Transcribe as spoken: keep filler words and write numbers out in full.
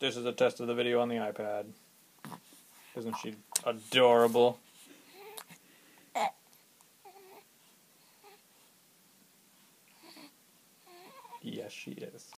This is a test of the video on the iPad. Isn't she adorable? Yes, she is.